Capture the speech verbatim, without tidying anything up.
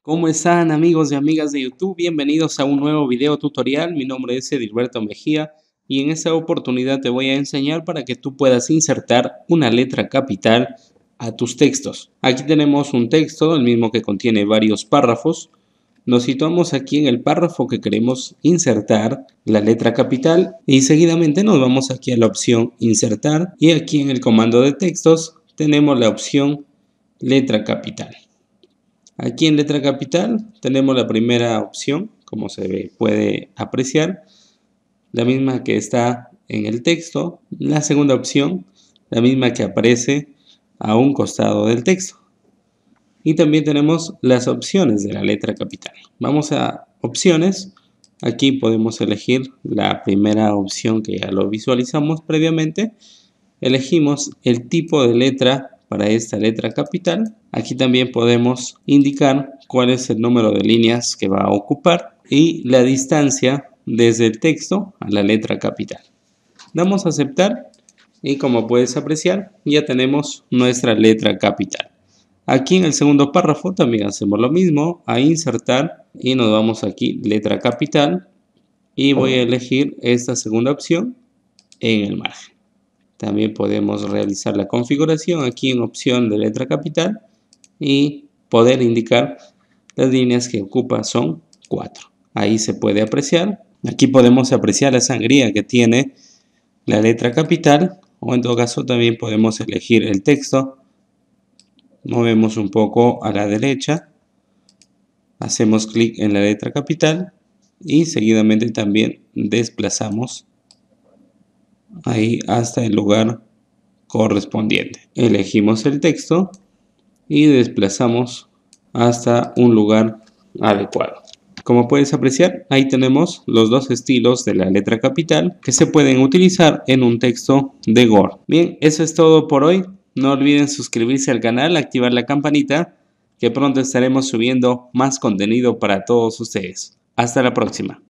¿Cómo están amigos y amigas de YouTube? Bienvenidos a un nuevo video tutorial. Mi nombre es Edilberto Mejía y en esta oportunidad te voy a enseñar para que tú puedas insertar una letra capital a tus textos. Aquí tenemos un texto, el mismo que contiene varios párrafos. Nos situamos aquí en el párrafo que queremos insertar la letra capital y seguidamente nos vamos aquí a la opción insertar y aquí en el comando de textos tenemos la opción letra capital. Aquí en letra capital tenemos la primera opción, como se ve, puede apreciar, la misma que está en el texto. La segunda opción, la misma que aparece a un costado del texto. Y también tenemos las opciones de la letra capital. Vamos a opciones. Aquí podemos elegir la primera opción que ya lo visualizamos previamente. Elegimos el tipo de letra para esta letra capital. Aquí también podemos indicar cuál es el número de líneas que va a ocupar y la distancia desde el texto a la letra capital. Damos a aceptar y como puedes apreciar ya tenemos nuestra letra capital. Aquí en el segundo párrafo también hacemos lo mismo, a insertar y nos vamos aquí letra capital y voy a elegir esta segunda opción en el margen. También podemos realizar la configuración aquí en opción de letra capital y poder indicar las líneas que ocupa son cuatro. Ahí se puede apreciar. Aquí podemos apreciar la sangría que tiene la letra capital o en todo caso también podemos elegir el texto. Movemos un poco a la derecha. Hacemos clic en la letra capital y seguidamente también desplazamos ahí hasta el lugar correspondiente. Elegimos el texto y desplazamos hasta un lugar adecuado. Como puedes apreciar, ahí tenemos los dos estilos de la letra capital que se pueden utilizar en un texto de Word. Bien, eso es todo por hoy. No olviden suscribirse al canal, activar la campanita, que pronto estaremos subiendo más contenido para todos ustedes. Hasta la próxima.